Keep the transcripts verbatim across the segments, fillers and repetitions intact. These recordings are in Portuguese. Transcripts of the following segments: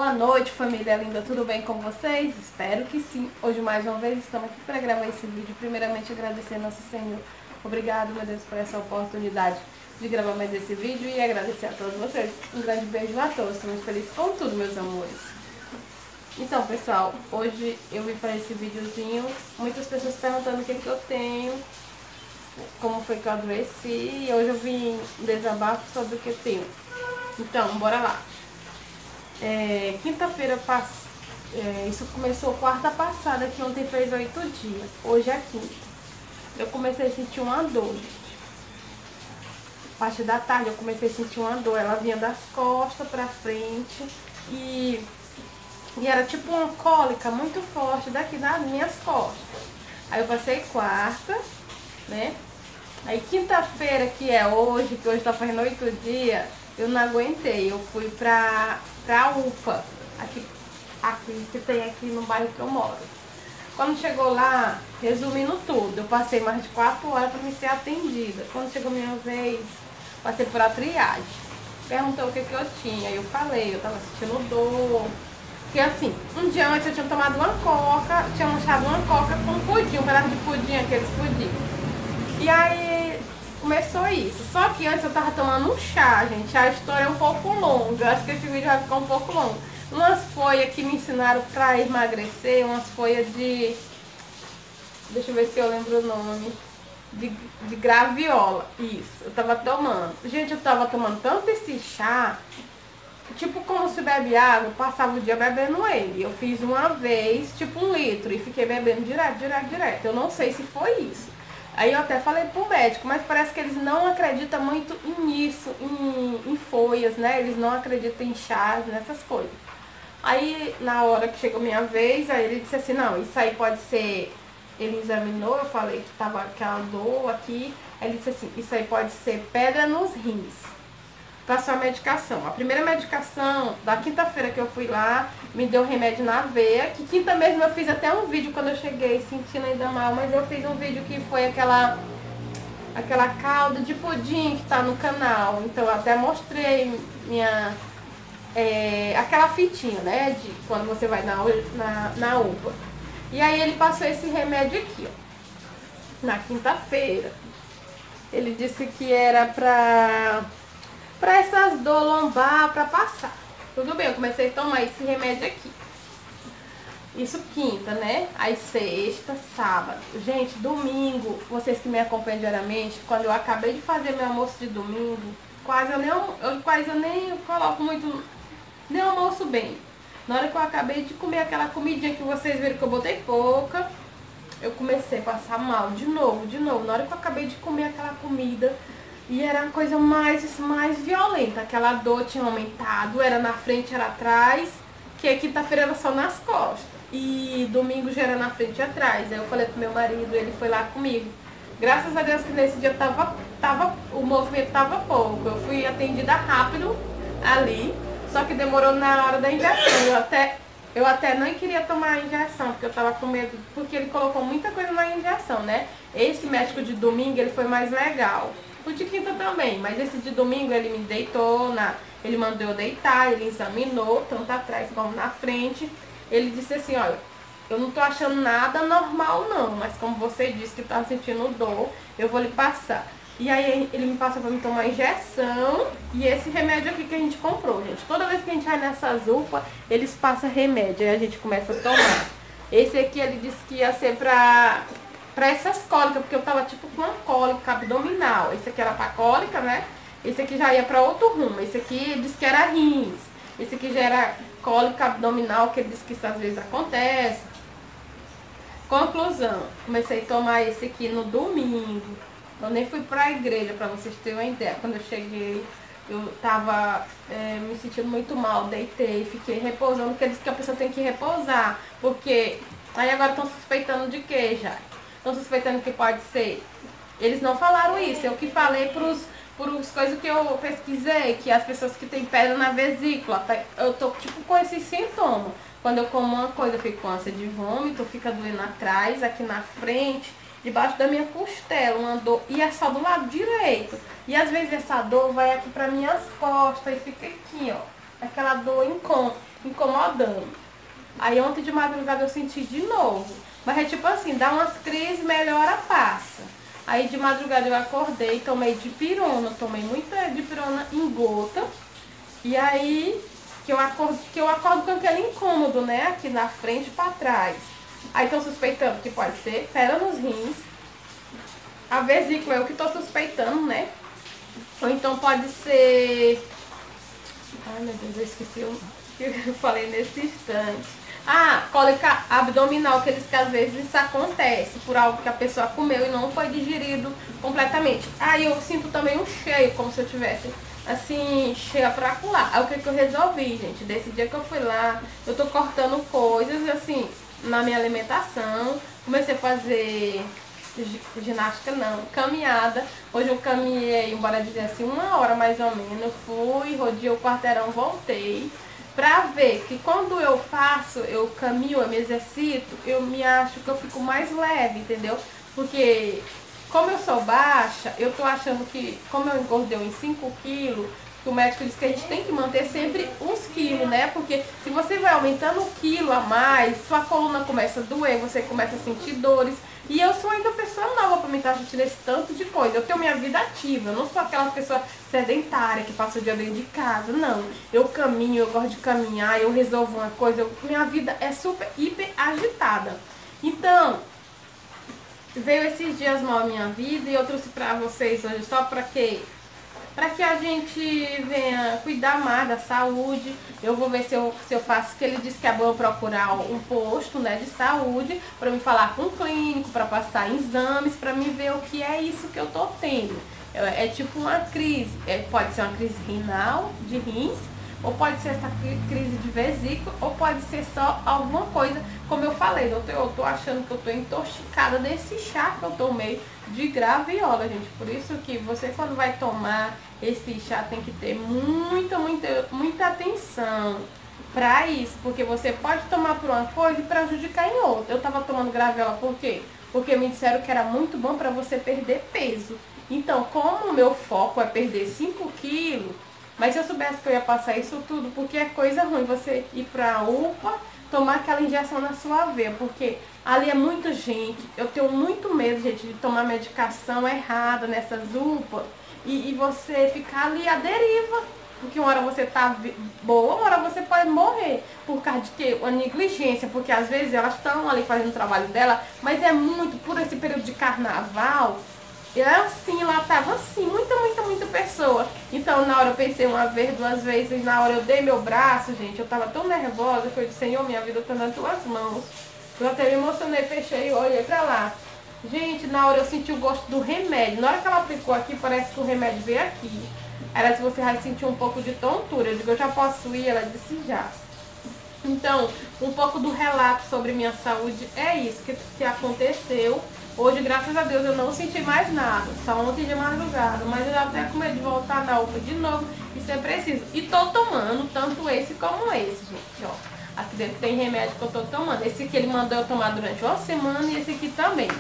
Boa noite, família linda, tudo bem com vocês? Espero que sim. Hoje, mais uma vez, estamos aqui para gravar esse vídeo. Primeiramente, agradecer ao nosso Senhor. Obrigado, meu Deus, por essa oportunidade de gravar mais esse vídeo e agradecer a todos vocês. Um grande beijo a todos. Estou muito feliz com tudo, meus amores. Então, pessoal, hoje eu vim para esse videozinho. Muitas pessoas perguntando o que, que eu tenho, como foi que eu adoeci. E hoje eu vim desabafo sobre o que eu tenho. Então, bora lá. É, Quinta-feira passada, é, isso começou quarta passada, que ontem fez oito dias. Hoje é quinta. Eu comecei a sentir uma dor. A partir da tarde eu comecei a sentir uma dor. Ela vinha das costas pra frente e, e era tipo uma cólica muito forte daqui das minhas costas. Aí eu passei quarta, né? Aí quinta-feira, que é hoje, que hoje tá fazendo oito dias, eu não aguentei. Eu fui pra, pra U P A, aqui, aqui, que tem aqui no bairro que eu moro. Quando chegou lá, resumindo tudo, eu passei mais de quatro horas para me ser atendida. Quando chegou minha vez, passei por a triagem. Perguntou o que, que eu tinha. Eu falei, eu tava sentindo dor. Porque assim, um dia antes eu tinha tomado uma coca, tinha lanchado uma coca com pudim, um pedaço de pudim, aqueles pudim. E aí começou isso. Só que antes eu tava tomando um chá, gente. A história é um pouco longa. Eu acho que esse vídeo vai ficar um pouco longo. Umas folhas que me ensinaram pra emagrecer, umas folhas de... Deixa eu ver se eu lembro o nome. De, de graviola. Isso, eu tava tomando. Gente, eu tava tomando tanto esse chá, tipo como se bebe água, eu passava o dia bebendo ele. Eu fiz uma vez, tipo um litro, e fiquei bebendo direto, direto, direto. Eu não sei se foi isso. Aí eu até falei pro médico, mas parece que eles não acreditam muito nisso, em, em folhas, né? Eles não acreditam em chás, nessas coisas. Aí, na hora que chegou minha vez, aí ele disse assim, não, isso aí pode ser... Ele examinou, eu falei que tava aquela dor aqui. Aí ele disse assim, isso aí pode ser pedra nos rins. Passou a medicação. A primeira medicação, da quinta-feira que eu fui lá, me deu remédio na veia. Que quinta mesmo eu fiz até um vídeo quando eu cheguei, sentindo ainda mal. Mas eu fiz um vídeo que foi aquela... Aquela calda de pudim que tá no canal. Então eu até mostrei minha... É, aquela fitinha, né, de quando você vai na, na, na U P A. E aí ele passou esse remédio aqui, ó, na quinta-feira. Ele disse que era pra, pra essas dor lombar, pra passar. Tudo bem, eu comecei a tomar esse remédio aqui. Isso quinta, né? Aí sexta, sábado. Gente, domingo, vocês que me acompanham diariamente, quando eu acabei de fazer meu almoço de domingo, quase eu nem, eu, quase eu nem coloco muito... Nem almoço bem. Na hora que eu acabei de comer aquela comidinha que vocês viram que eu botei pouca, eu comecei a passar mal de novo, de novo. Na hora que eu acabei de comer aquela comida, e era a coisa mais, mais violenta. Aquela dor tinha aumentado, era na frente, era atrás, que quinta-feira era só nas costas. E domingo já era na frente e atrás. Aí eu falei pro meu marido, ele foi lá comigo. Graças a Deus que nesse dia tava, tava, o movimento tava pouco. Eu fui atendida rápido ali. Só que demorou na hora da injeção. Eu até, eu até não queria tomar a injeção, porque eu tava com medo, porque ele colocou muita coisa na injeção, né? Esse médico de domingo, ele foi mais legal. O de quinta também, mas esse de domingo ele me deitou, na, ele mandou eu deitar, ele examinou, tanto atrás como na frente. Ele disse assim, olha, eu não tô achando nada normal não, mas como você disse que tá sentindo dor, eu vou lhe passar. E aí ele me passou pra me tomar injeção e esse remédio aqui que a gente comprou, gente. Toda vez que a gente vai nessas U P A, eles passam remédio, aí a gente começa a tomar. Esse aqui ele disse que ia ser pra, pra essas cólicas, porque eu tava tipo com uma cólica abdominal. Esse aqui era pra cólica, né? Esse aqui já ia pra outro rumo. Esse aqui ele disse que era rins. Esse aqui já era cólica abdominal, que ele disse que isso às vezes acontece. Conclusão, comecei a tomar esse aqui no domingo. Eu nem fui pra igreja, pra vocês terem uma ideia. Quando eu cheguei, eu tava é, me sentindo muito mal, deitei, fiquei repousando, porque eles que a pessoa tem que repousar. Porque aí agora estão suspeitando de quê já? Estão suspeitando que pode ser. Eles não falaram isso, eu que falei pros, pros coisas que eu pesquisei, que as pessoas que têm pedra na vesícula, eu tô tipo com esses sintomas. Quando eu como uma coisa, eu fico com ânsia de vômito, fica doendo atrás, aqui na frente, debaixo da minha costela, uma dor, e é só do lado direito. E às vezes essa dor vai aqui para minhas costas e fica aqui, ó, aquela dor incômoda. incomodando. Aí ontem de madrugada eu senti de novo. Mas é tipo assim, dá umas crises, melhora, passa. Aí de madrugada eu acordei, tomei dipirona, tomei muita dipirona em gota. E aí que eu acordo, que eu acordo com aquele incômodo, né? Aqui na frente e pra trás. Aí estão suspeitando que pode ser pedra nos rins. A vesícula é o que tô suspeitando, né? Ou então pode ser... Ai meu Deus, eu esqueci o que eu falei nesse instante. Ah, cólica abdominal, que eles que às vezes isso acontece por algo que a pessoa comeu e não foi digerido completamente. Aí eu sinto também um cheio, como se eu tivesse assim, cheia pra colar. Aí o que, que eu resolvi, gente? Desse dia que eu fui lá, eu tô cortando coisas assim na minha alimentação. Comecei a fazer ginástica não, caminhada. Hoje eu caminhei, embora dizer assim, uma hora mais ou menos. Fui, rodei o quarteirão, voltei. Pra ver que quando eu faço, eu caminho, eu me exercito, eu me acho que eu fico mais leve, entendeu? Porque como eu sou baixa, eu tô achando que, como eu engordei em cinco quilos, que o médico diz que a gente tem que manter sempre uns quilos, né? Porque se você vai aumentando um quilo a mais, sua coluna começa a doer, você começa a sentir dores. E eu sou ainda pessoa nova para me estar sentindo esse tanto de coisa. Eu tenho minha vida ativa, eu não sou aquela pessoa sedentária que passa o dia dentro de casa, não. Eu caminho, eu gosto de caminhar, eu resolvo uma coisa, eu, minha vida é super, hiper agitada. Então, veio esses dias mal a minha vida e eu trouxe pra vocês hoje só pra quê? Para que a gente venha cuidar mais da saúde. Eu vou ver se eu, se eu faço, que ele disse que é bom eu procurar um posto, né, de saúde, para me falar com um clínico, para passar exames, para me ver o que é isso que eu tô tendo. É, é tipo uma crise, é, pode ser uma crise renal, de rins, ou pode ser essa crise de vesícula, ou pode ser só alguma coisa, como eu falei, doutor, eu tô achando que eu tô intoxicada desse chá que eu tomei de graviola, gente. Por isso que você, quando vai tomar esse chá, tem que ter muita, muita, muita atenção pra isso, porque você pode tomar por uma coisa e prejudicar em outra. Eu tava tomando graviola por quê? Porque me disseram que era muito bom pra você perder peso. Então, como o meu foco é perder cinco quilos, mas se eu soubesse que eu ia passar isso tudo, porque é coisa ruim você ir pra U P A, tomar aquela injeção na sua veia, porque ali é muita gente. Eu tenho muito medo, gente, de tomar medicação errada nessas U P A e, e você ficar ali à deriva. Porque uma hora você tá boa, uma hora você pode morrer. Por causa de que? Uma negligência, porque às vezes elas estão ali fazendo o trabalho dela, mas é muito por esse período de carnaval. E é assim, lá tava assim, muita, muita, muita pessoa. Então na hora eu pensei uma vez, duas vezes, na hora eu dei meu braço, gente, eu tava tão nervosa que eu disse, Senhor, minha vida tá nas tuas mãos. Eu até me emocionei, fechei e olhei pra lá. Gente, na hora eu senti o gosto do remédio. Na hora que ela aplicou aqui, parece que o remédio veio aqui. Ela disse, você vai sentir um pouco de tontura. Eu digo, eu já posso ir? Ela disse, já. Então, um pouco do relato sobre minha saúde é isso que, que aconteceu. Hoje, graças a Deus, eu não senti mais nada, só ontem de madrugada, mas eu já até com medo de voltar na U P A de novo, isso é preciso. E tô tomando tanto esse como esse, gente, ó. Aqui dentro tem remédio que eu tô tomando. Esse aqui ele mandou eu tomar durante uma semana e esse aqui também.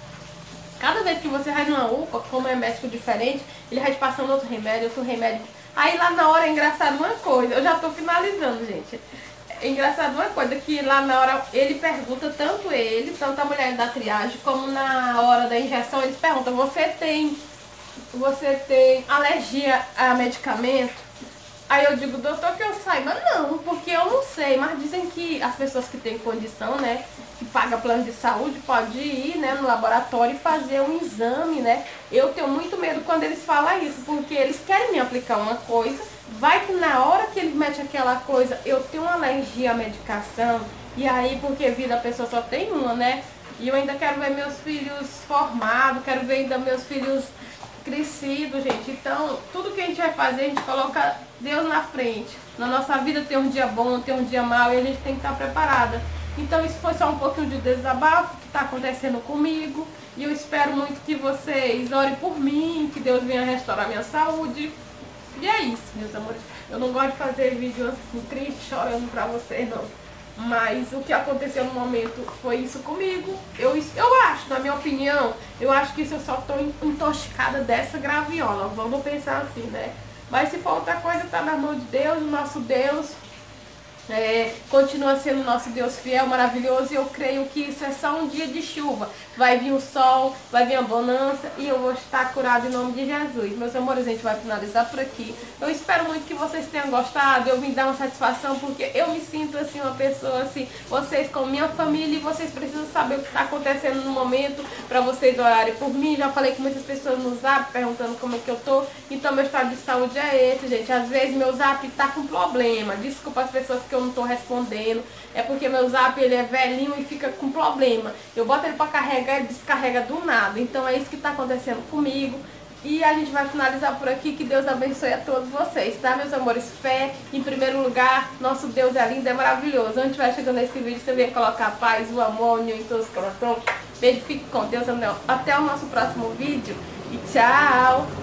Cada vez que você vai numa U P A, como é médico diferente, ele vai te passando outro remédio, outro remédio. Aí lá na hora é engraçado uma coisa, eu já tô finalizando, gente. É engraçado uma coisa, que lá na hora ele pergunta, tanto ele, tanto a mulher da triagem, como na hora da injeção, eles perguntam, você tem, você tem alergia a medicamento? Aí eu digo, doutor, que eu saiba, não, porque eu não sei, mas dizem que as pessoas que têm condição, né, que paga plano de saúde, pode ir, né, no laboratório e fazer um exame, né. Eu tenho muito medo quando eles falam isso, porque eles querem me aplicar uma coisa, vai que na hora que eles metem aquela coisa, eu tenho uma alergia à medicação, e aí, porque vida a pessoa só tem uma, né, e eu ainda quero ver meus filhos formados, quero ver ainda meus filhos crescidos, gente. Então, tudo que a gente vai fazer, a gente coloca Deus na frente. Na nossa vida tem um dia bom, tem um dia mau, e a gente tem que estar preparada. Então, isso foi só um pouquinho de desabafo que está acontecendo comigo, e eu espero muito que vocês orem por mim, que Deus venha restaurar minha saúde. E é isso, meus amores. Eu não gosto de fazer vídeo assim, triste, chorando pra vocês, não. Mas o que aconteceu no momento foi isso comigo. Eu, eu acho, na minha opinião, eu acho que isso eu só tô intoxicada dessa graviola. Vamos pensar assim, né? Mas se for outra coisa, tá na mão de Deus, o nosso Deus É, continua sendo nosso Deus fiel, maravilhoso, e eu creio que isso é só um dia de chuva. Vai vir o sol, vai vir a bonança e eu vou estar curado em nome de Jesus. Meus amores, a gente vai finalizar por aqui. Eu espero muito que vocês tenham gostado. Eu vim dar uma satisfação porque eu me sinto assim, uma pessoa assim, vocês com minha família, e vocês precisam saber o que está acontecendo no momento para vocês orarem por mim. Já falei com muitas pessoas no zap perguntando como é que eu tô. Então meu estado de saúde é esse, gente. Às vezes meu zap tá com problema. Desculpa as pessoas que eu não tô respondendo. É porque meu zap ele é velhinho e fica com problema. Eu boto ele para carregar e descarrega do nada. Então é isso que tá acontecendo comigo. E a gente vai finalizar por aqui. Que Deus abençoe a todos vocês, tá, meus amores? Fé em primeiro lugar. Nosso Deus é lindo, é maravilhoso. Onde estiver chegando nesse vídeo, você vem colocar a paz, o amor, o união em todos os corações. Beijo, fique com Deus. Até o nosso próximo vídeo. E tchau!